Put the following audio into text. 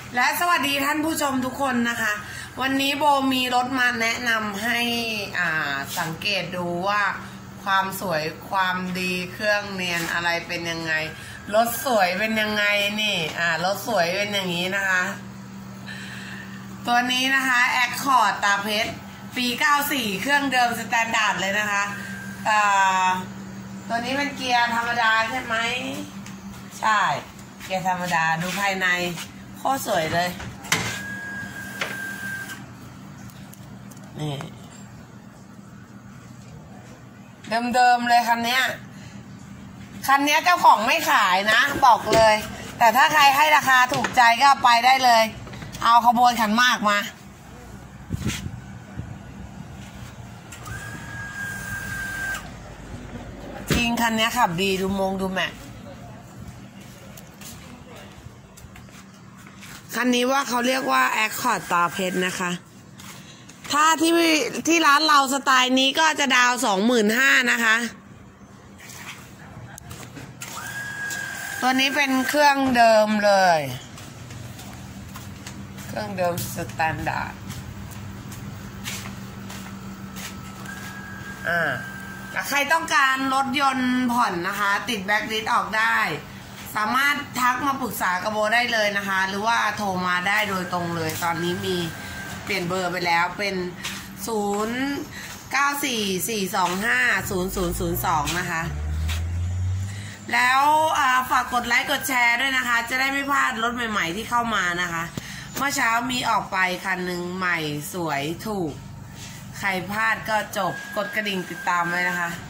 และสวัสดีท่านผู้ชมทุกคนนะคะวันนี้โบมีรถมาแนะนำให้สังเกตดูว่าความสวยความดีเครื่องเนียนอะไรเป็นยังไงรถสวยเป็นยังไงนี่รถสวยเป็นอย่างนี้นะคะตัวนี้นะคะ Accord ตาเพชรปี94เครื่องเดิมสแตนดาร์ดเลยนะคะตัวนี้เป็นเกียร์ธรรมดาใช่ไหมใช่เกียร์ธรรมดาดูภายในโคตรสวยเลยนี่เดิมๆเลยคันนี้เจ้าของไม่ขายนะบอกเลยแต่ถ้าใครให้ราคาถูกใจก็ไปได้เลยเอาขบวนขันหมากมาจริงคันนี้ขับดีดูแม็กคันนี้ว่าเขาเรียกว่า Accord ตาเพชรนะคะถ้าที่ร้านเราสไตล์นี้ก็จะดาว 25,000 นะคะตัวนี้เป็นเครื่องเดิมเลยเครื่องเดิมสแตนดาร์ดใครต้องการรถยนต์ผ่อนนะคะติดแบ็คลิสต์ออกได้สามารถทักมาปรึกษากับโบได้เลยนะคะหรือว่าโทรมาได้โดยตรงเลยตอนนี้มีเปลี่ยนเบอร์ไปแล้วเป็น0944250002นะคะแล้วฝากกดไลค์กดแชร์ด้วยนะคะจะได้ไม่พลาดรถใหม่ๆที่เข้ามานะคะเมื่อเช้ามีออกไปคันหนึ่งใหม่สวยถูกใครพลาดก็จบกดกระดิ่งติดตามไว้นะคะ